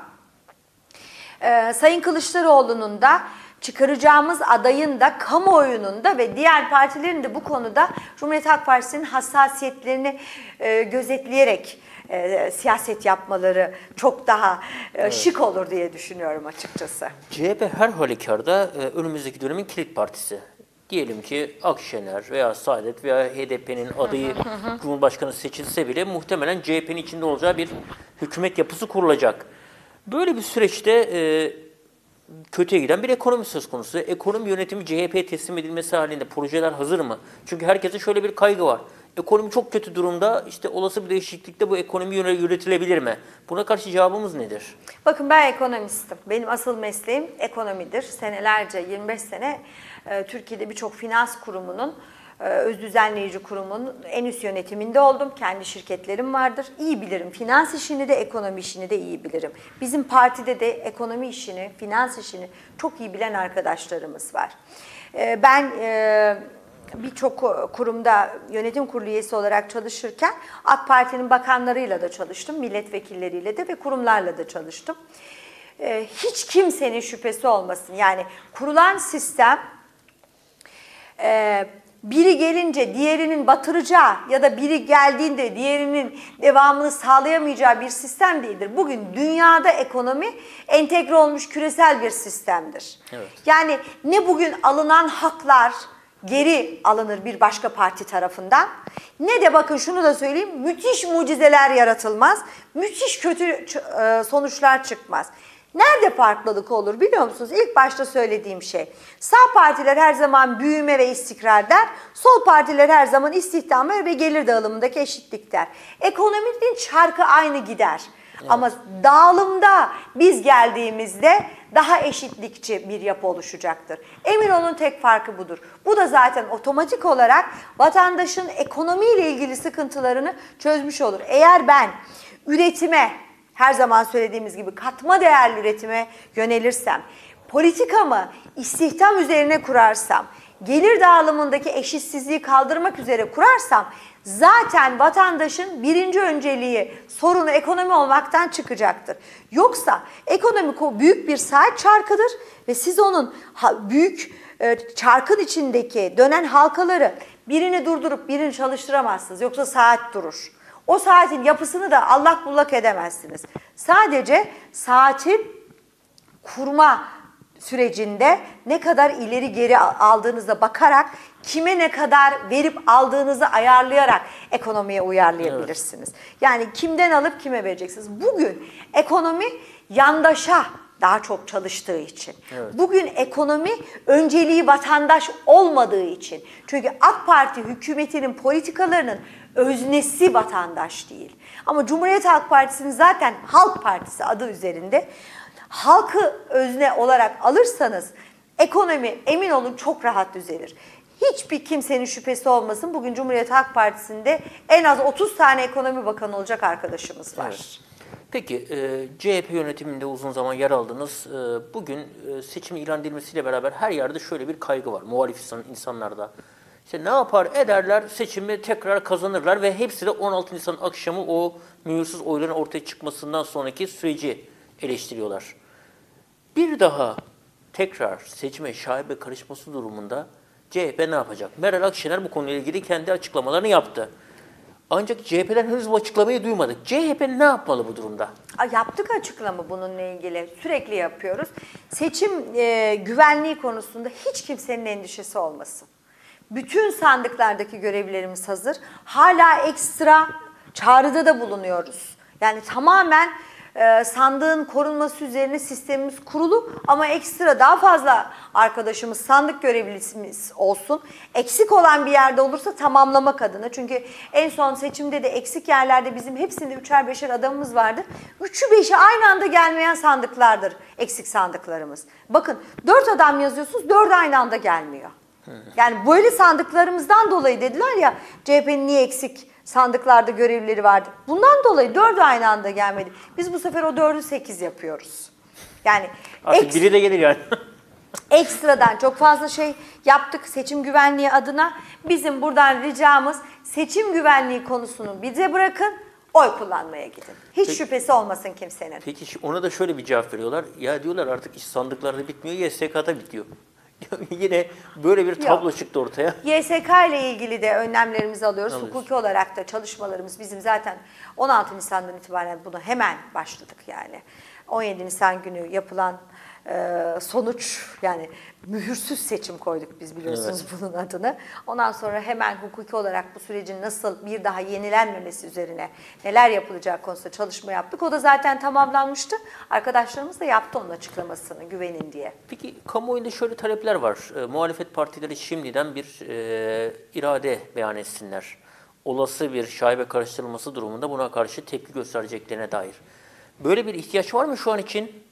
Sayın Kılıçdaroğlu'nun da çıkaracağımız adayın da kamuoyunun da ve diğer partilerin de bu konuda Cumhuriyet Halk Partisi'nin hassasiyetlerini gözetleyerek siyaset yapmaları çok daha şık olur diye düşünüyorum açıkçası. CHP her halükarda önümüzdeki dönemin kilit partisi. Diyelim ki Akşener veya Saadet veya HDP'nin adayı Cumhurbaşkanı seçilse bile muhtemelen CHP'nin içinde olacağı bir hükümet yapısı kurulacak. Böyle bir süreçte kötüye giden bir ekonomi söz konusu. Ekonomi yönetimi CHP'ye teslim edilmesi halinde projeler hazır mı? Çünkü herkese şöyle bir kaygı var. Ekonomi çok kötü durumda. İşte olası bir değişiklikte bu ekonomi yönetilebilir mi? Buna karşı cevabımız nedir? Bakın ben ekonomistim. Benim asıl mesleğim ekonomidir. Senelerce, 25 sene Türkiye'de birçok finans kurumunun, öz düzenleyici kurumunun en üst yönetiminde oldum. Kendi şirketlerim vardır. İyi bilirim. Finans işini de ekonomi işini de iyi bilirim. Bizim partide de ekonomi işini, finans işini çok iyi bilen arkadaşlarımız var. Ben birçok kurumda yönetim kurulu üyesi olarak çalışırken AK Parti'nin bakanlarıyla da çalıştım, milletvekilleriyle de ve kurumlarla da çalıştım. Hiç kimsenin şüphesi olmasın. Yani kurulan sistem biri gelince diğerinin batıracağı ya da biri geldiğinde diğerinin devamını sağlayamayacağı bir sistem değildir. Bugün dünyada ekonomi entegre olmuş küresel bir sistemdir. Evet. Yani ne bugün alınan haklar geri alınır bir başka parti tarafından, ne de bakın şunu da söyleyeyim, müthiş mucizeler yaratılmaz, müthiş kötü sonuçlar çıkmaz. Nerede farklılık olur biliyor musunuz? İlk başta söylediğim şey, sağ partiler her zaman büyüme ve istikrar der, sol partiler her zaman istihdam ve gelir dağılımındaki eşitlik der. Ekonominin çarkı aynı gider. Evet. Ama dağılımda biz geldiğimizde daha eşitlikçi bir yapı oluşacaktır. Emin olun tek farkı budur. Bu da zaten otomatik olarak vatandaşın ekonomiyle ilgili sıkıntılarını çözmüş olur. Eğer ben üretime, her zaman söylediğimiz gibi katma değerli üretime yönelirsem, politikamı istihdam üzerine kurarsam, gelir dağılımındaki eşitsizliği kaldırmak üzere kurarsam, zaten vatandaşın birinci önceliği, sorunu ekonomi olmaktan çıkacaktır. Yoksa ekonomi büyük bir saat çarkıdır ve siz onun büyük çarkın içindeki dönen halkaları birini durdurup birini çalıştıramazsınız. Yoksa saat durur. O saatin yapısını da allak bullak edemezsiniz. Sadece saatin kurma sürecinde ne kadar ileri geri aldığınıza bakarak, kime ne kadar verip aldığınızı ayarlayarak ekonomiye uyarlayabilirsiniz. Evet. Yani kimden alıp kime vereceksiniz. Bugün ekonomi yandaşa daha çok çalıştığı için. Evet. Bugün ekonomi önceliği vatandaş olmadığı için. Çünkü AK Parti hükümetinin politikalarının öznesi vatandaş değil. Ama Cumhuriyet Halk Partisi'nin zaten Halk Partisi adı üzerinde. Halkı özne olarak alırsanız ekonomi emin olun çok rahat düzelir. Hiçbir kimsenin şüphesi olmasın. Bugün Cumhuriyet Halk Partisi'nde en az 30 tane ekonomi bakanı olacak arkadaşımız var. Evet. Peki CHP yönetiminde uzun zaman yer aldınız. Bugün seçim ilan edilmesiyle beraber her yerde şöyle bir kaygı var muhalif insanlarda. İşte ne yapar ederler, seçimi tekrar kazanırlar ve hepsi de 16 Nisan akşamı o mühürsüz oyların ortaya çıkmasından sonraki süreci eleştiriyorlar. Bir daha tekrar seçime şaibe karışması durumunda CHP ne yapacak? Meral Akşener bu konuyla ilgili kendi açıklamalarını yaptı. Ancak CHP'den henüz bu açıklamayı duymadık. CHP ne yapmalı bu durumda? Yaptık açıklama bununla ilgili. Sürekli yapıyoruz. Seçim güvenliği konusunda hiç kimsenin endişesi olmasın. Bütün sandıklardaki görevlilerimiz hazır. Hala ekstra çağrıda da bulunuyoruz. Yani tamamen sandığın korunması üzerine sistemimiz kurulu ama ekstra daha fazla arkadaşımız sandık görevlisimiz olsun. Eksik olan bir yerde olursa tamamlamak adına. Çünkü en son seçimde de eksik yerlerde bizim hepsinde 3'er 5'er adamımız vardır. 3'ü 5'i aynı anda gelmeyen sandıklardır eksik sandıklarımız. Bakın 4 adam yazıyorsunuz, 4'ü aynı anda gelmiyor. Yani böyle sandıklarımızdan dolayı dediler ya CHP'nin niye eksik sandıklarda görevlileri vardı. Bundan dolayı 4'ü aynı anda gelmedi. Biz bu sefer o 4'ü 8 yapıyoruz. Yani artık biri de gelir yani. Ekstradan çok fazla şey yaptık seçim güvenliği adına. Bizim buradan ricamız seçim güvenliği konusunu bize bırakın. Oy kullanmaya gidin. Hiç Peki- şüphesi olmasın kimsenin. Peki ona da şöyle bir cevap veriyorlar. Ya diyorlar artık iş sandıklarda bitmiyor, YSK'da bitiyor. Yine böyle bir tablo çıktı ortaya. YSK ile ilgili de önlemlerimizi alıyoruz. Hukuki olarak da çalışmalarımız bizim zaten 16 Nisan'dan itibaren buna hemen başladık yani. 17 Nisan günü yapılan sonuç, yani mühürsüz seçim koyduk biz, biliyorsunuz bunun adını. Ondan sonra hemen hukuki olarak bu sürecin nasıl bir daha yenilenmemesi üzerine neler yapılacağı konusunda çalışma yaptık. O da zaten tamamlanmıştı. Arkadaşlarımız da yaptı onun açıklamasını, güvenin diye. Peki kamuoyunda şöyle talepler var. Muhalefet partileri şimdiden bir irade beyan etsinler. Olası bir şaibe karıştırılması durumunda buna karşı tepki göstereceklerine dair. Böyle bir ihtiyaç var mı şu an için?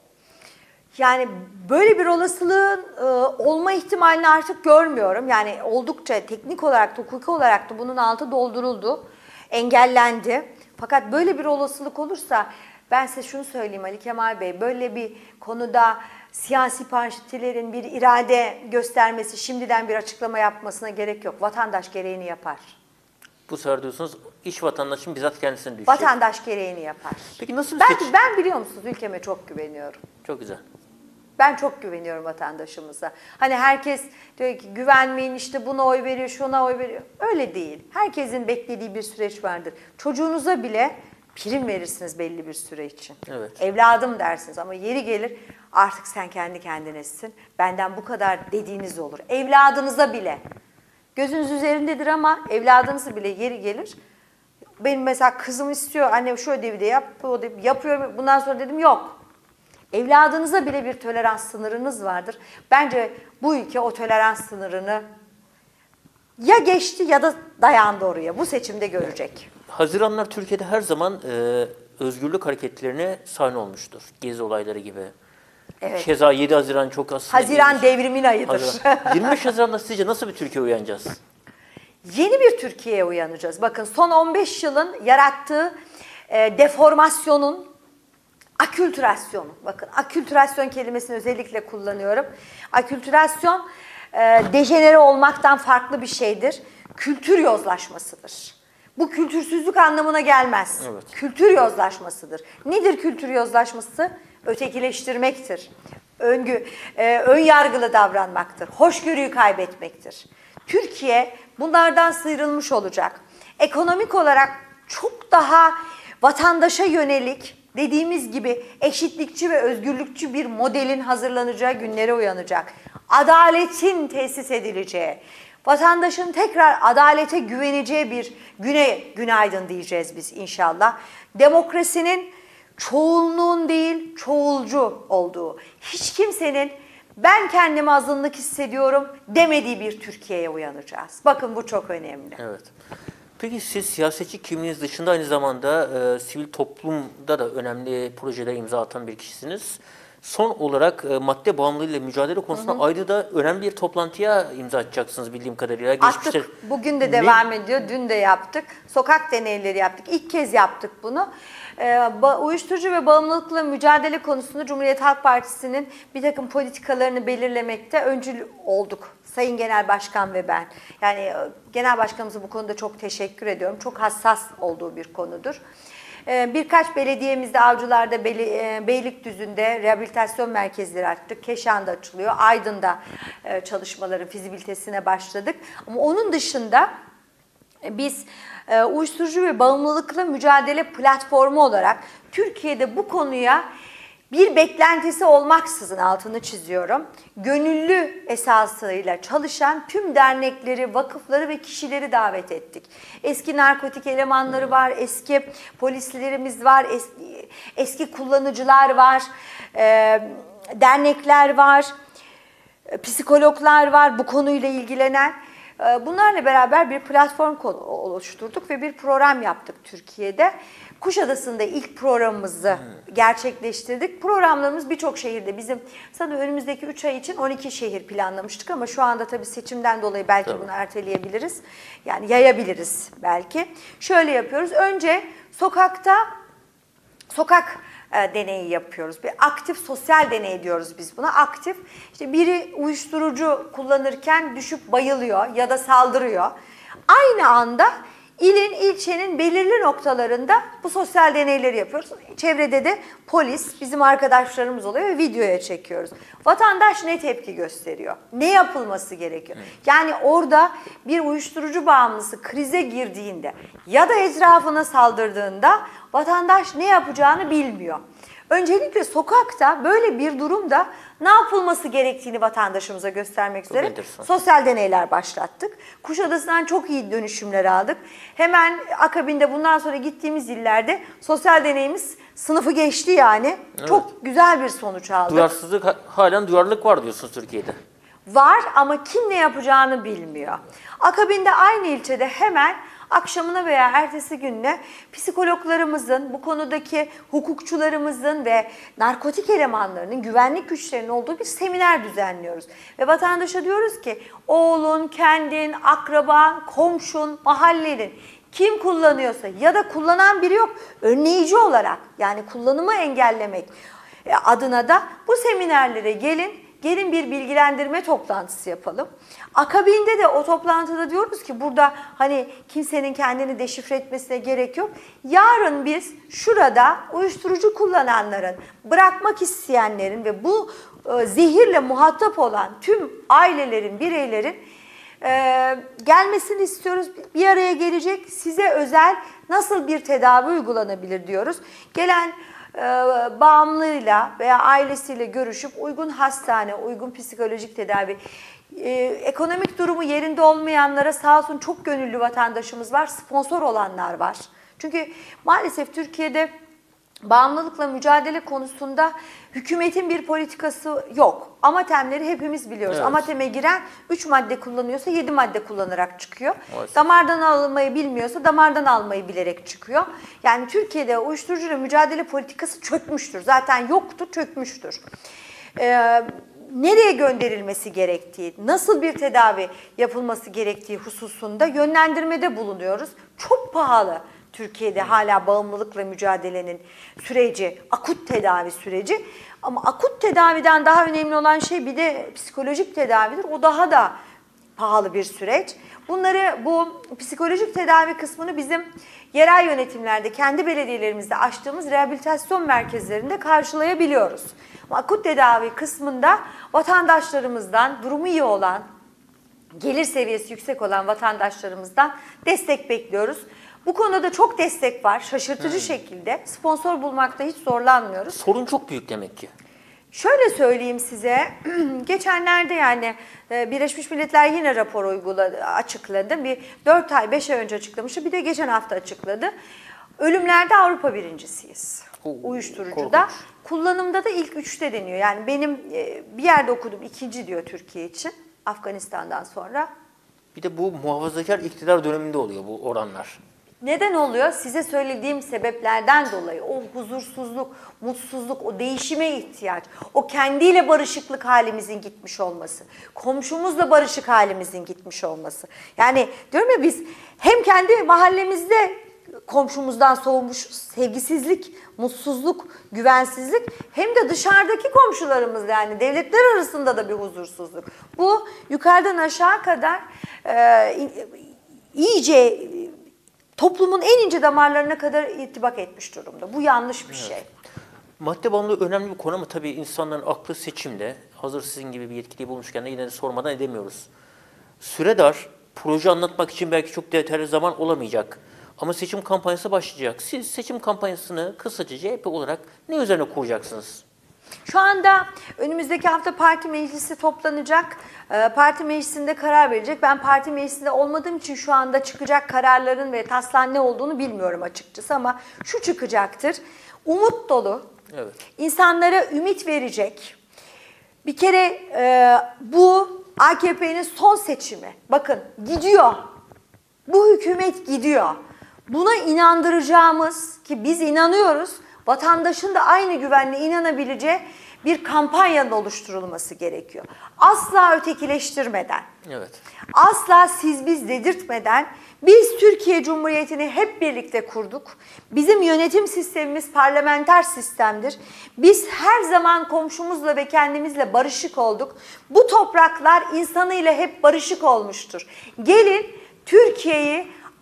Yani böyle bir olasılığın olma ihtimalini artık görmüyorum. Yani oldukça teknik olarak da hukuki olarak da bunun altı dolduruldu, engellendi. Fakat böyle bir olasılık olursa ben size şunu söyleyeyim Ali Kemal Bey, böyle bir konuda siyasi partilerin bir irade göstermesi, şimdiden bir açıklama yapmasına gerek yok. Vatandaş gereğini yapar. Bu sefer diyorsunuz iş vatandaşın bizzat kendisine düşecek. Vatandaş gereğini yapar. Peki nasıl bir Ben biliyor musunuz ülkeme çok güveniyorum. Çok güzel. Ben çok güveniyorum vatandaşımıza. Hani herkes diyor ki güvenmeyin, işte buna oy veriyor, şuna oy veriyor. Öyle değil. Herkesin beklediği bir süreç vardır. Çocuğunuza bile prim verirsiniz belli bir süre için. Evet. Evladım dersiniz ama yeri gelir artık sen kendi kendinesin. Benden bu kadar dediğiniz olur. Evladınıza bile. Gözünüz üzerindedir ama evladınızı bile yeri gelir. Benim mesela kızım istiyor, anne şu ödevi de yap, bu ödevi yapıyor. Bundan sonra dedim yok. Evladınıza bile bir tolerans sınırınız vardır. Bence bu ülke o tolerans sınırını ya geçti ya da dayandı oraya. Bu seçimde görecek. Haziranlar Türkiye'de her zaman özgürlük hareketlerine sahne olmuştur. Gezi olayları gibi. Evet. Keza 7 Haziran çok aslında... Haziran devrimin ayıdır. 25 Haziran'da sizce nasıl bir Türkiye uyanacağız? Yeni bir Türkiye'ye uyanacağız. Bakın son 15 yılın yarattığı deformasyonun, akültürasyonu. Bakın akültürasyon kelimesini özellikle kullanıyorum. Akültürasyon dejenere olmaktan farklı bir şeydir. Kültür yozlaşmasıdır. Bu kültürsüzlük anlamına gelmez. Evet. Kültür yozlaşmasıdır. Nedir kültür yozlaşması? Ötekileştirmektir. Ön yargılı davranmaktır. Hoşgörüyü kaybetmektir. Türkiye bunlardan sıyrılmış olacak. Ekonomik olarak çok daha vatandaşa yönelik, dediğimiz gibi eşitlikçi ve özgürlükçü bir modelin hazırlanacağı günlere uyanacak. Adaletin tesis edileceği, vatandaşın tekrar adalete güveneceği bir güne günaydın diyeceğiz biz inşallah. Demokrasinin çoğunluğun değil, çoğulcu olduğu, hiç kimsenin ben kendimi azınlık hissediyorum demediği bir Türkiye'ye uyanacağız. Bakın bu çok önemli. Evet. Peki siz siyasetçi kimliğiniz dışında aynı zamanda sivil toplumda da önemli projelere imza atan bir kişisiniz. Son olarak madde bağımlılığıyla mücadele konusunda ayrı da önemli bir toplantıya imza atacaksınız bildiğim kadarıyla. Geçmişte... Attık. Bugün de devam ediyor. Dün de yaptık. Sokak deneyleri yaptık. İlk kez yaptık bunu. Uyuşturucu ve bağımlılıkla mücadele konusunda Cumhuriyet Halk Partisi'nin bir takım politikalarını belirlemekte öncül olduk. Sayın Genel Başkan ve ben. Yani Genel Başkanımıza bu konuda çok teşekkür ediyorum. Çok hassas olduğu bir konudur. Birkaç belediyemizde, Avcılar'da, Beylikdüzü'nde rehabilitasyon merkezleri açtık. Keşan'da açılıyor. Aydın'da çalışmaların fizibilitesine başladık. Ama onun dışında biz uyuşturucu ve bağımlılıkla mücadele platformu olarak Türkiye'de bu konuya bir beklentisi olmaksızın, altını çiziyorum, gönüllü esasıyla çalışan tüm dernekleri, vakıfları ve kişileri davet ettik. Eski narkotik elemanları var, eski polislerimiz var, eski kullanıcılar var, dernekler var, psikologlar var bu konuyla ilgilenen. Bunlarla beraber bir platform oluşturduk ve bir program yaptık Türkiye'de. Kuşadası'nda ilk programımızı gerçekleştirdik. Programlarımız birçok şehirde. Bizim sanırım önümüzdeki 3 ay için 12 şehir planlamıştık ama şu anda tabii seçimden dolayı belki bunu erteleyebiliriz. Yani yayabiliriz belki. Şöyle yapıyoruz. Önce sokak deneyi yapıyoruz. Bir aktif sosyal deney diyoruz biz buna. Aktif, işte biri uyuşturucu kullanırken düşüp bayılıyor ya da saldırıyor. Aynı anda İlin, ilçenin belirli noktalarında bu sosyal deneyleri yapıyoruz. Çevrede de polis, bizim arkadaşlarımız oluyor ve videoya çekiyoruz. Vatandaş ne tepki gösteriyor? Ne yapılması gerekiyor? Yani orada bir uyuşturucu bağımlısı krize girdiğinde ya da etrafına saldırdığında vatandaş ne yapacağını bilmiyor. Öncelikle sokakta böyle bir durumda ne yapılması gerektiğini vatandaşımıza göstermek üzere sosyal deneyler başlattık. Kuşadası'ndan çok iyi dönüşümler aldık. Hemen akabinde bundan sonra gittiğimiz illerde sosyal deneyimiz sınıfı geçti yani. Evet. Çok güzel bir sonuç aldık. Duyarsızlık, halen duyarlılık var diyorsunuz Türkiye'de. Var ama kim ne yapacağını bilmiyor. Akabinde aynı ilçede hemen akşamına veya ertesi gününe psikologlarımızın, bu konudaki hukukçularımızın ve narkotik elemanlarının, güvenlik güçlerinin olduğu bir seminer düzenliyoruz. Ve vatandaşa diyoruz ki oğlun, kendin, akraban, komşun, mahallenin kim kullanıyorsa ya da kullanan biri yok, önleyici olarak yani kullanımı engellemek adına da bu seminerlere gelin. Gelin bir bilgilendirme toplantısı yapalım. Akabinde de o toplantıda diyoruz ki burada hani kimsenin kendini deşifre etmesine gerek yok. Yarın biz şurada uyuşturucu kullananların, bırakmak isteyenlerin ve bu zehirle muhatap olan tüm ailelerin, bireylerin gelmesini istiyoruz. Bir araya gelecek, size özel nasıl bir tedavi uygulanabilir diyoruz. Gelen bağımlıyla veya ailesiyle görüşüp uygun hastane, uygun psikolojik tedavi, ekonomik durumu yerinde olmayanlara sağ olsun çok gönüllü vatandaşımız var, sponsor olanlar var. Çünkü maalesef Türkiye'de bağımlılıkla mücadele konusunda hükümetin bir politikası yok. Amatemleri hepimiz biliyoruz. Evet. Amateme giren 3 madde kullanıyorsa 7 madde kullanarak çıkıyor. Evet. Damardan almayı bilmiyorsa damardan almayı bilerek çıkıyor. Yani Türkiye'de uyuşturucuyla mücadele politikası çökmüştür. Zaten yoktu, çökmüştür. Nereye gönderilmesi gerektiği, nasıl bir tedavi yapılması gerektiği hususunda yönlendirmede bulunuyoruz. Çok pahalı. Türkiye'de hala bağımlılıkla mücadelenin süreci, akut tedavi süreci. Ama akut tedaviden daha önemli olan şey bir de psikolojik tedavidir. O daha da pahalı bir süreç. Bu psikolojik tedavi kısmını bizim yerel yönetimlerde, kendi belediyelerimizde açtığımız rehabilitasyon merkezlerinde karşılayabiliyoruz. Ama akut tedavi kısmında vatandaşlarımızdan, durumu iyi olan, gelir seviyesi yüksek olan vatandaşlarımızdan destek bekliyoruz. Bu konuda çok destek var. Şaşırtıcı şekilde. Sponsor bulmakta hiç zorlanmıyoruz. Sorun çok büyük demek ki. Şöyle söyleyeyim size. Geçenlerde yani Birleşmiş Milletler yine rapor açıkladı. Bir 4 ay 5 ay önce açıklamıştı. Bir de geçen hafta açıkladı. Ölümlerde Avrupa birincisiyiz. Uyuşturucuda. Korkunç. Kullanımda da ilk 3'te deniyor. Yani benim bir yerde okudum 2. diyor Türkiye için. Afganistan'dan sonra. Bir de bu muhafazakar iktidar döneminde oluyor bu oranlar. Neden oluyor? Size söylediğim sebeplerden dolayı. O huzursuzluk, mutsuzluk, o değişime ihtiyaç, o kendiyle barışıklık halimizin gitmiş olması, komşumuzla barışık halimizin gitmiş olması. Yani diyorum ya biz hem kendi mahallemizde komşumuzdan soğumuşuz, sevgisizlik, mutsuzluk, güvensizlik hem de dışarıdaki komşularımız yani devletler arasında da bir huzursuzluk. Bu yukarıdan aşağı kadar iyice toplumun en ince damarlarına kadar irtibak etmiş durumda. Bu yanlış bir şey. Madde bağımlılığı önemli bir konu ama tabii insanların aklı seçimde. Hazır sizin gibi bir yetkiliyi bulmuşken de yine de sormadan edemiyoruz. Süre dar, proje anlatmak için belki çok detaylı zaman olamayacak. Ama seçim kampanyası başlayacak. Siz seçim kampanyasını kısaca CHP olarak ne üzerine kuracaksınız? Şu anda önümüzdeki hafta parti meclisi toplanacak. Parti meclisinde karar verecek. Ben parti meclisinde olmadığım için şu anda çıkacak kararların ve taslağın ne olduğunu bilmiyorum açıkçası ama şu çıkacaktır. Umut dolu, evet. İnsanlara ümit verecek. Bir kere bu AKP'nin son seçimi. Bakın gidiyor. Bu hükümet gidiyor. Buna inandıracağımız ki biz inanıyoruz. Vatandaşın da aynı güvenle inanabileceği bir kampanyanın oluşturulması gerekiyor. Asla ötekileştirmeden, evet. Asla siz biz dedirtmeden biz Türkiye Cumhuriyeti'ni hep birlikte kurduk. Bizim yönetim sistemimiz parlamenter sistemdir. Biz her zaman komşumuzla ve kendimizle barışık olduk. Bu topraklar insanıyla hep barışık olmuştur. Gelin Türkiye'yi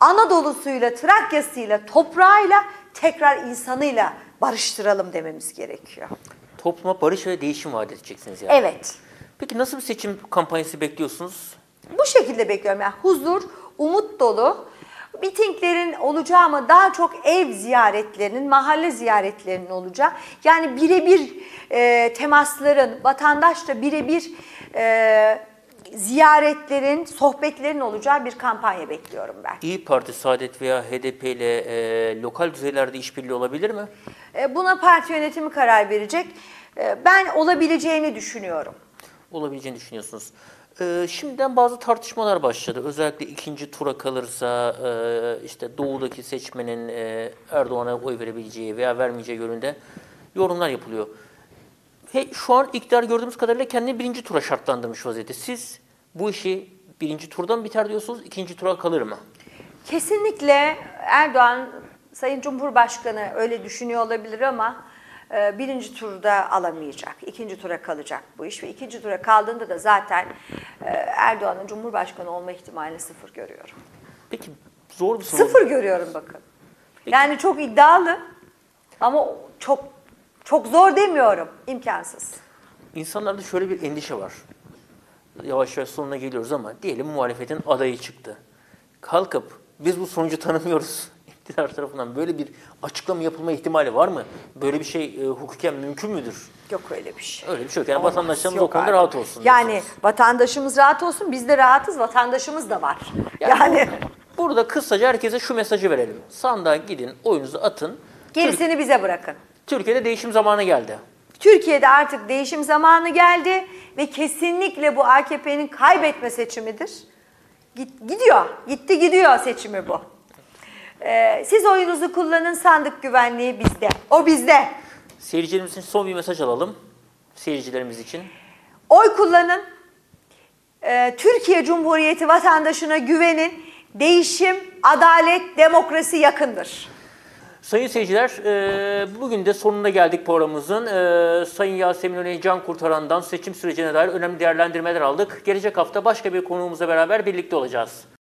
Anadolu'suyla, Trakya'sıyla, toprağıyla, tekrar insanıyla barıştıralım dememiz gerekiyor. Topluma barış ve değişim vaat edeceksiniz yani. Evet. Peki nasıl bir seçim kampanyası bekliyorsunuz? Bu şekilde bekliyorum. Yani huzur, umut dolu mitinglerin olacağı ama daha çok ev ziyaretlerinin, mahalle ziyaretlerinin olacağı. Yani birebir temasların, vatandaşla birebir ziyaretlerin, sohbetlerin olacağı bir kampanya bekliyorum ben. İYİ Parti, Saadet veya HDP ile lokal düzeylerde işbirliği olabilir mi? Buna parti yönetimi karar verecek. Ben olabileceğini düşünüyorum. Olabileceğini düşünüyorsunuz. Şimdiden bazı tartışmalar başladı. Özellikle ikinci tura kalırsa işte doğudaki seçmenin Erdoğan'a oy verebileceği veya vermeyeceği yönünde yorumlar yapılıyor. Şu an iktidar gördüğümüz kadarıyla kendini birinci tura şartlandırmış vaziyette. Siz bu işi birinci turdan biter diyorsunuz, ikinci tura kalır mı? Kesinlikle Erdoğan, Sayın Cumhurbaşkanı öyle düşünüyor olabilir ama birinci turda alamayacak. İkinci tura kalacak bu iş ve ikinci tura kaldığında da zaten Erdoğan'ın Cumhurbaşkanı olma ihtimalini sıfır görüyorum. Peki zor bir soru. Sıfır görüyorum bakın. Yani çok iddialı ama çok zor demiyorum. İmkansız. İnsanlarda şöyle bir endişe var. Yavaş yavaş sonuna geliyoruz ama diyelim muhalefetin adayı çıktı. Kalkıp biz bu sonucu tanımıyoruz. İktidar tarafından böyle bir açıklama yapılma ihtimali var mı? Böyle bir şey hukuken mümkün müdür? Yok öyle bir şey. Öyle bir şey yok. Yani Olmaz, vatandaşlarımız yok o konuda abi. rahat olsun. Yani diyorsunuz. vatandaşımız rahat olsun, biz de rahatız, vatandaşımız da var. Yani burada kısaca herkese şu mesajı verelim. Sandığa gidin, oyunuzu atın. gerisini bize bırakın. Türkiye'de değişim zamanı geldi. Türkiye'de artık değişim zamanı geldi ve kesinlikle bu AKP'nin kaybetme seçimidir. Gidiyor seçimi bu. Siz oyunuzu kullanın, sandık güvenliği bizde. O bizde. Seyircilerimiz için son bir mesaj alalım. Seyircilerimiz için. Oy kullanın. Türkiye Cumhuriyeti vatandaşına güvenin. Değişim, adalet, demokrasi yakındır. Sayın seyirciler, bugün de sonuna geldik programımızın. Sayın Yasemin Öney Can Kurtaran'dan seçim sürecine dair önemli değerlendirmeler aldık. Gelecek hafta başka bir konuğumuzla beraber birlikte olacağız.